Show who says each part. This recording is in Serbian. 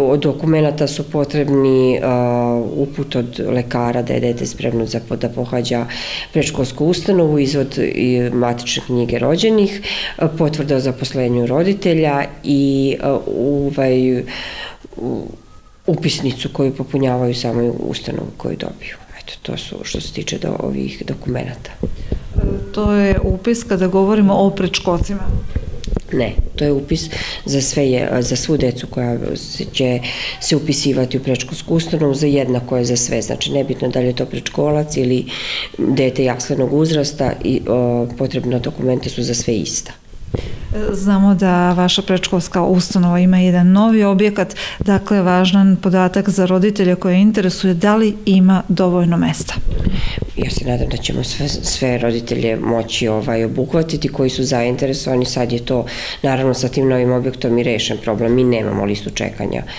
Speaker 1: Od dokumenta su potrebni uput od lekara da je dete spremno da pohađa predškolsku ustanovu, izvod matične knjige rođenih, potvrda o zaposlenju roditelja i upisnicu koju popunjavaju samoj ustanovu koju dobiju. Eto, to su što se tiče do ovih dokumenta.
Speaker 2: To je upis kada govorimo o predškolcima?
Speaker 1: Ne, to je upis za svu decu koja će se upisivati u predškolsku ustanovu, za jednako je za sve, znači nebitno da li je to predškolac ili dete jaslenog uzrasta, potrebna dokumenta su za sve ista.
Speaker 2: Znamo da vaša predškolska ustanova ima jedan novi objekat, dakle važan podatak za roditelje koje interesuje da li ima dovoljno mesta.
Speaker 1: Ja se nadam da ćemo sve roditelje moći obuhvatiti koji su zainteresovani. Sad je to naravno sa tim novim objektom i rešen problem, mi nemamo listu čekanja.